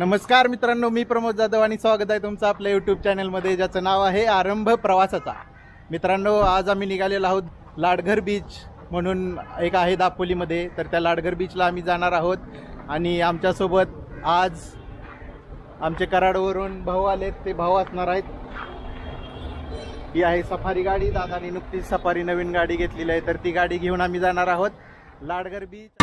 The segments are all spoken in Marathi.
नमस्कार मित्रांनो, मी प्रमोद जाधव आणि स्वागत आहे तुमचं आपल्या यूट्यूब चॅनलमध्ये, ज्याचं नाव आहे आरंभ प्रवासाचा। मित्रांनो, आज आम्ही निघालेलो आहोत लाडघर बीच म्हणून एक आहे दापोलीमध्ये। तर त्या लाडघर बीचला आम्ही जाणार आहोत आणि आमच्यासोबत आज आमचे कराडवरून भाऊ आलेत, ते भाऊ असणार आहेत। ही आहे सफारी गाडी, दादानी नुकतीच सफारी नवीन गाडी घेतलेली आहे, तर ती गाडी घेऊन आम्ही जाणार आहोत लाडघर बीच।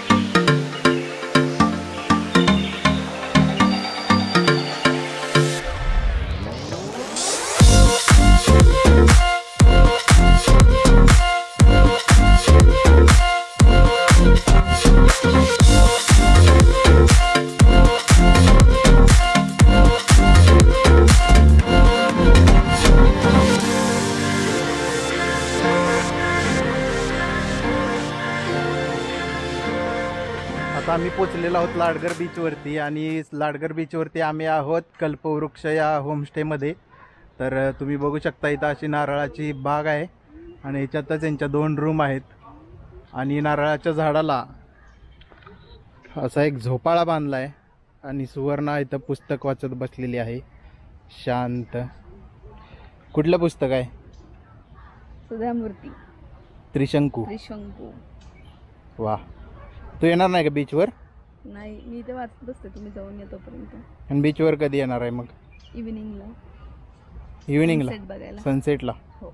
आता आम्ही पोचलेलो आहोत लाडघर बीचवरती आणि लाडघर बीचवरती आम्ही आहोत कल्पवृक्ष या होमस्टेमध्ये। तर तुम्ही बघू शकता इथं अशी नारळाची बाग आहे आणि ह्याच्यातच यांच्या 2 रूम आहेत आणि नारळाच्या झाडाला असा एक झोपाळा बांधला आहे आणि सुवर्णा इथं पुस्तक वाचत बसलेली आहे शांत। कुठलं पुस्तक आहे? सुधामूर्ती त्रिशंकू। वाह, तू येणार नाही का बीचवर? नाही, मी इथे वाचत बसते, तुम्ही जाऊन या तोपर्यंत। आणि बीचवर कधी येणार आहे मग? इव्हिनिंगला बघायला, सनसेटला। हो।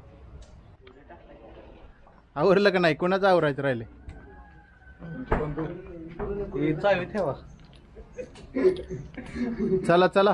आवरलं का नाही? कोणाचं आवरायचं राहिले? चला चला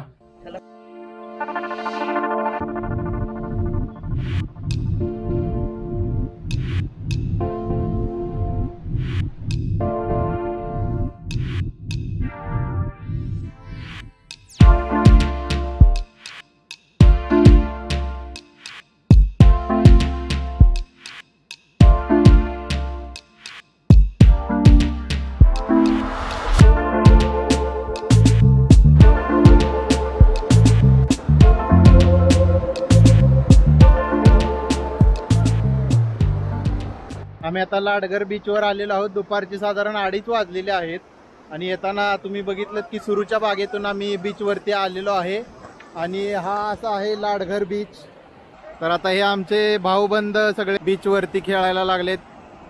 आम्ही आता लाडघर बीचवर आलेलो आहोत। दुपारची साधारण 2:30 वाजलेले आहेत आणि येताना तुम्ही बघितलं की सुरूच्या बागेतून आम्ही बीचवरती आलेलो आहे आणि हा असा आहे लाडघर बीच। तर आता हे आमचे भाऊबंद सगळे बीचवरती खेळायला लागलेत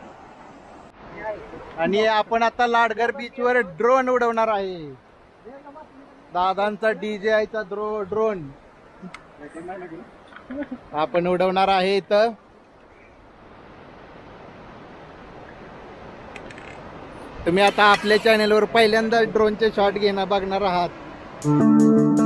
आणि आपण आता लाडघर बीचवर ड्रोन उडवणार आहे। दादांचा DJ आयचा ड्रोन आपण उडवणार आहे इथं। तुम्ही आता आपल्या चॅनेलवर पहिल्यांदा ड्रोनचे शॉट घेणं बघणार आहात।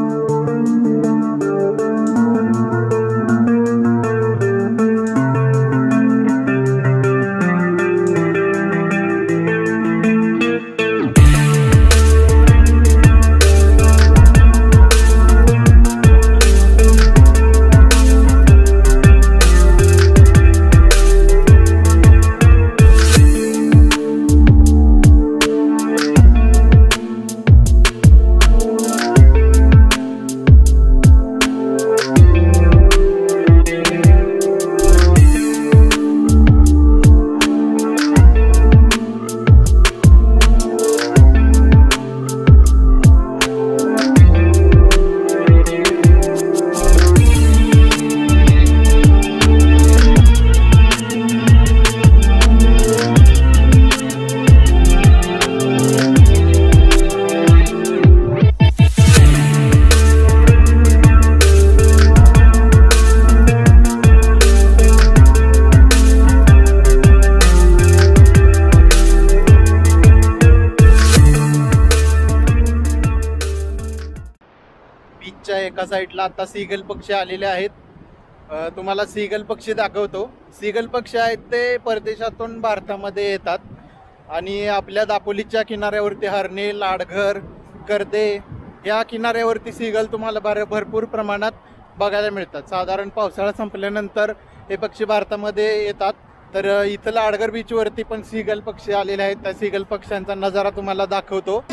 बीचच्या एका साईडला आता सीगल पक्षी आलेले आहेत। तुम्हाला सीगल पक्षी दाखवतो। सीगल पक्षी आहेत ते परदेशातून भारतामध्ये येतात आणि आपल्या दापोलीच्या किनाऱ्यावरती हरणे, लाडघर, कर्दे या किनाऱ्यावरती सीगल तुम्हाला भरपूर प्रमाणात बघायला मिळतात। साधारण पावसाळा संपल्यानंतर हे पक्षी भारतामध्ये येतात। तर इथं लाडघर बीचवरती पण सीगल पक्षी आलेले आहेत। त्या सीगल पक्ष्यांचा नजारा तुम्हाला दाखवतो।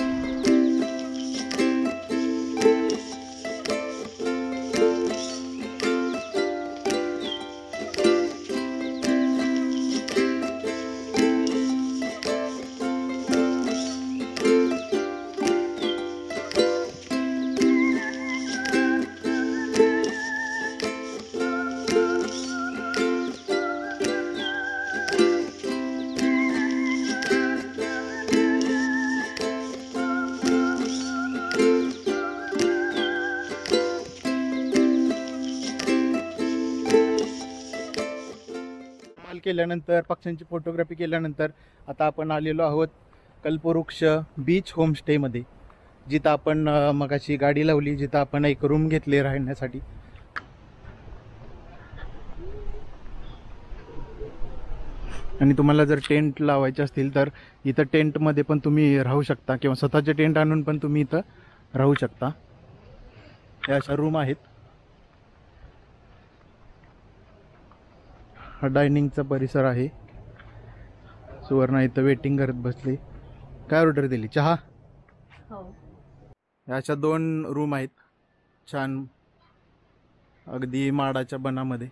केल्यानंतर, पक्ष्यांची फोटोग्राफी केल्यानंतर आता आपण आलेलो आहोत कल्पवृक्ष बीच होमस्टेमध्ये, जिथं आपण मगाशी गाडी लावली, जिथं आपण एक रूम घेतली राहण्यासाठी. आणि तुम्हाला जर टेंट लावायचे असतील तर इथं टेंटमध्ये पण तुम्ही राहू शकता किंवा स्वतःचे टेंट आणून पण तुम्ही इथं राहू शकता. या अशा रूम आहेत. हा डायनिंगचा परिसर आहे. सुवर्णा इथं वेटिंग करत बसली. काय ऑर्डर दिली? चहा. या अशा 2 रूम आहेत छान, अगदी माडाच्या बनामध्ये.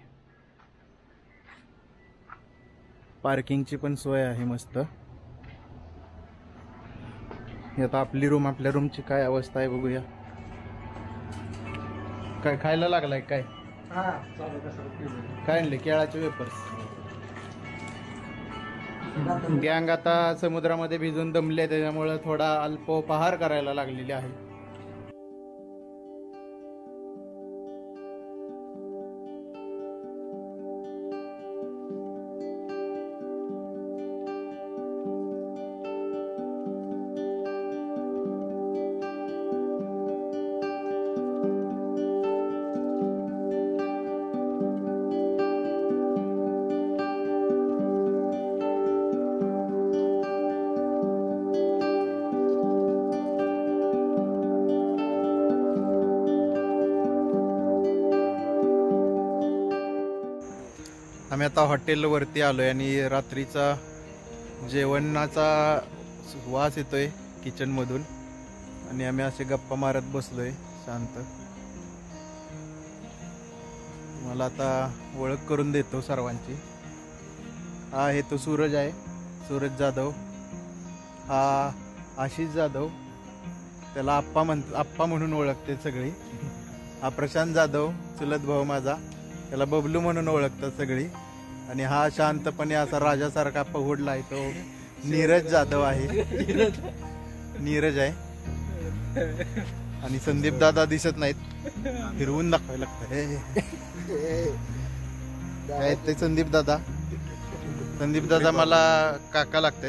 पार्किंगची पण सोय आहे मस्त. आता आपली रूम, आपल्या रूमची काय अवस्था आहे बघूया. काय खायला लागलाय? काय काय आणले? केळाचे वेपर्स. गँग आता समुद्रामध्ये भिजून दमले, त्याच्यामुळे थोडा अल्पोपहार करायला लागलेले आहे. आम्ही आता हॉटेलवरती आलोय आणि रात्रीचा जेवणाचा वास येतोय किचनमधून आणि आम्ही असे गप्पा मारत बसलोय शांत. मला आता ओळख करून देतो सर्वांची. हा आहे तो सूरज आहे, सूरज जाधव. हा आशिष जाधव, त्याला आप्पा म्हणून ओळखते सगळी. हा प्रशांत जाधव, चुलत भाऊ माझा, त्याला बबलू म्हणून ओळखतात सगळी. आणि हा शांतपणे असा राजासारखा पहुडला आहे तो नीरज जाधव आहे. नीरज आहे. आणि संदीप दादा दिसत नाहीत, फिरवून दाखवायला लागतं. काय ते संदीप दादा मला काका लागतात,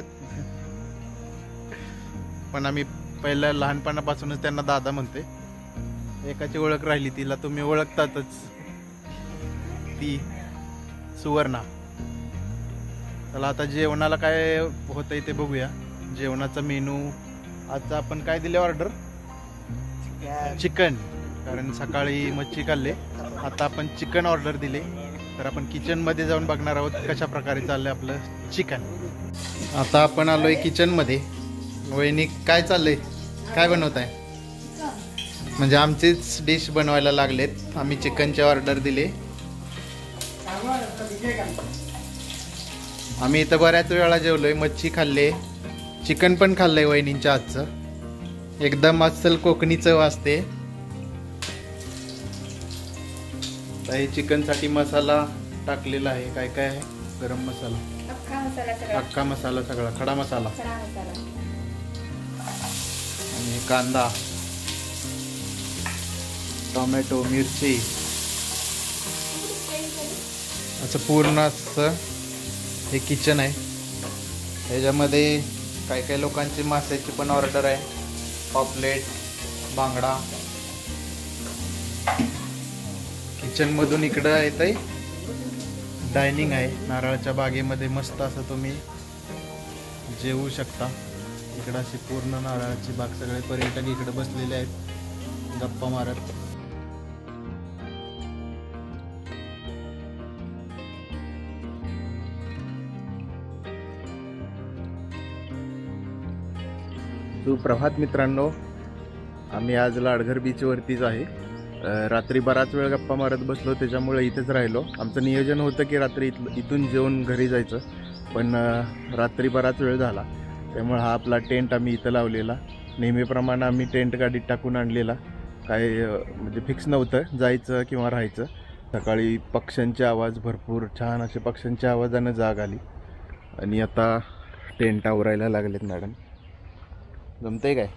पण आम्ही पहिल्या लहानपणापासूनच त्यांना दादा म्हणते. एकाची ओळख राहिली, तिला तुम्ही ओळखतातच, ती सुवर्णा. चला आता जेवणाला काय होतंय ते बघूया. जेवणाचा मेनू आजचा आपण काय दिले ऑर्डर? चिकन. कारण सकाळी मच्छी खाल्ले, आता आपण चिकन ऑर्डर दिले. तर आपण किचन मध्ये जाऊन बघणार आहोत कशा प्रकारे चाललंय आपलं चिकन. आता आपण आलोय किचन मध्ये. वहिनी काय चाललंय? काय बनवत आहे? म्हणजे आमचीच डिश बनवायला लागलेत. आम्ही चिकनचे ऑर्डर दिले. आम्ही इथं बऱ्याच वेळा जेवलोय, मच्छी खाल्ले, चिकन पण खाल्लंय वहिनींच्या हातचं. एकदम अस्सल कोकणी चव असते. हे चिकन साठी मसाला टाकलेला आहे. काय काय आहे? गरम मसाला, अख्खा मसाला सगळा, खडा मसाला, आणि कांदा, टोमॅटो, मिरची, असं पूर्ण असं हे किचन आहे. ह्याच्यामध्ये काही काही लोकांची माशाची पण ऑर्डर आहे. पॉपलेट, बांगडा. किचन मधून इकडं येतंय डायनिंग आहे. नारळाच्या बागेमध्ये मस्त असं तुम्ही जेवू शकता. इकडं अशी पूर्ण नारळाची बाग, सगळे पर्यटक इकडे बसलेले आहेत गप्पा मारत. सुप्रभात मित्रांनो, आम्ही आज लाडघर बीचवरतीच आहे. रात्री बराच वेळ गप्पा मारत बसलो, त्याच्यामुळे इथेच राहिलो. आमचं नियोजन होतं की रात्री इथून जेवून घरी जायचं, पण रात्री बराच वेळ झाला, त्यामुळे हा आपला टेंट आम्ही इथं लावलेला. नेहमीप्रमाणे आम्ही टेंट गाडीत टाकून आणलेला. काय म्हणजे फिक्स नव्हतं जायचं किंवा राहायचं. सकाळी पक्ष्यांचे आवाज, भरपूर छान असे पक्ष्यांच्या आवाजानं जाग आली. आणि आता टेंट आवरायला लागलेत मॅडम. जमतंय काय?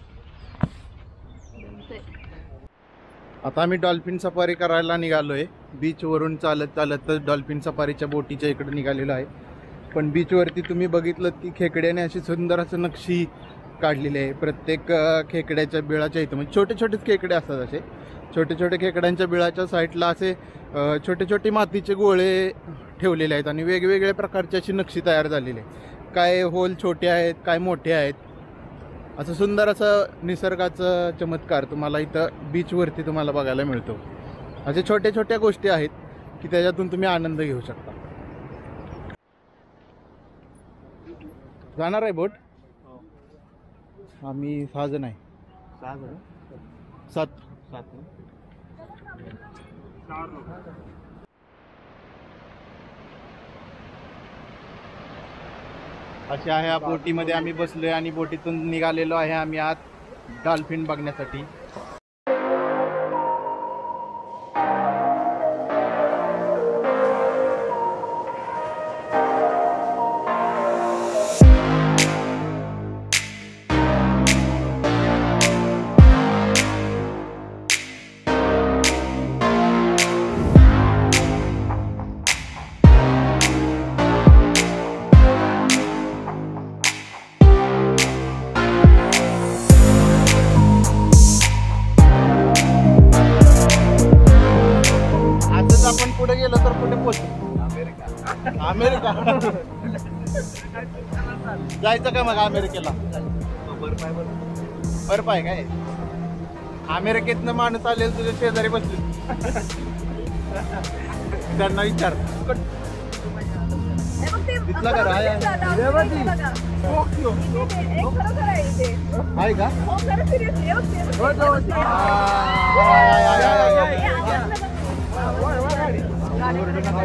आता आम्ही डॉल्फिन सफारी करायला निघालोय. बीचवरून चालत चालतच डॉल्फिन सफारीच्या बोटीच्या इकडे निघालेलो आहे. पण बीचवरती तुम्ही बघितलं की खेकड्याने अशी सुंदर असं नक्षी काढलेली आहे. प्रत्येक खेकड्याच्या बिळाच्या इथं म्हणजे छोटे छोटेच खेकडे असतात. असे छोटे छोटे खेकड्यांच्या बिळाच्या साईडला असे छोटे छोटे मातीचे गोळे ठेवलेले आहेत आणि वेगवेगळ्या प्रकारची अशी नक्षी तयार झालेली आहे. काय होल छोटे आहेत, काय मोठे आहेत. असं सुंदर असं निसर्गाचं चमत्कार तुम्हाला इथं बीचवरती तुम्हाला बघायला मिळतो. असे छोट्या छोट्या गोष्टी आहेत की त्याच्यातून तुम्ही आनंद घेऊ शकता. जाणार आहे बोट? आम्ही 6 जण आहे. 7 अशा ह्या बोटीमध्ये आम्ही बसलोय आणि बोटीतून निघालेलो आहे आम्ही आत डॉल्फिन बघण्यासाठी. आपण पुढे गेलो तर कुठे पोहोचू? अमेरिका. जायचं का मग अमेरिकेला? बर्फ आहे काय? अमेरिकेतनं माणूस आलेला तुझ्या शेजारी बसले, त्यांना विचार तिथलं घर आहे का?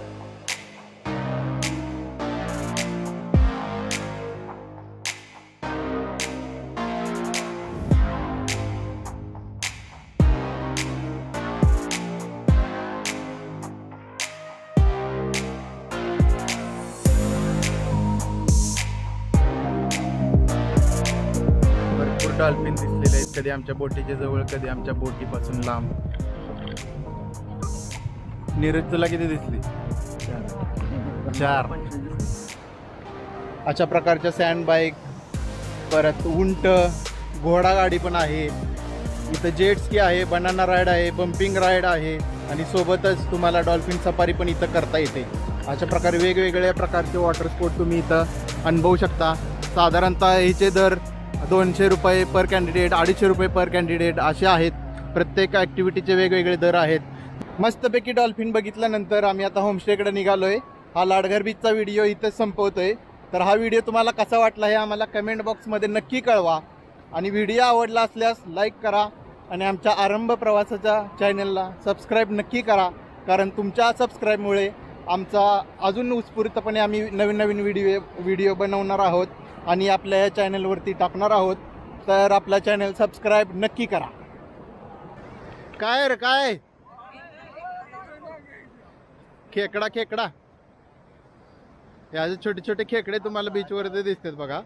भरपूर डॉल्फिन दिसलेले आहेत, कधी आमच्या बोटीच्या जवळ, कधी आमच्या बोटीपासून लांब. नीरज तुला किती दिसली? 4. अशा प्रकारच्या सँड बाईक, परत उंट, घोडागाडी पण आहे इथं, जेट स्की आहे, बनाना राईड आहे, बम्पिंग राईड आहे आणि सोबतच तुम्हाला डॉल्फिन सफारी पण इथं करता येते. अशा प्रकारे वेगवेगळ्या प्रकारचे वॉटर स्पोर्ट तुम्ही इथं अनुभवू शकता. साधारणतः ह्याचे दर 200 रुपये पर कॅन्डिडेट, 250 रुपये पर कॅन्डिडेट असे आहेत. प्रत्येक ॲक्टिव्हिटीचे वेगवेगळे दर आहेत. मस्तपैकी डॉल्फिन बघितल्यानंतर आम्ही आता होमस्टेकडे निघालोय. हा लाडघर बीचचा व्हिडिओ इथेच संपवतोय. तर हा व्हिडिओ तुम्हाला कसा वाटला हे आम्हाला कमेंट बॉक्समध्ये नक्की कळवा आणि व्हिडिओ आवडला असल्यास लाईक करा आणि आमच्या आरंभ प्रवासाच्या चॅनलला सबस्क्राईब नक्की करा, कारण तुमच्या सबस्क्राईबमुळे आमचा अजून उत्स्फूर्तपणे आम्ही नवीन नवीन व्हिडिओ बनवणार आहोत आणि आपल्या या चॅनलवरती टाकणार आहोत. तर आपला चॅनल सबस्क्राईब नक्की करा. काय रे काय? खेकडा खेकडा याचे छोटे छोटे खेकडे तुम्हाला बीचवर दिसतात बघा.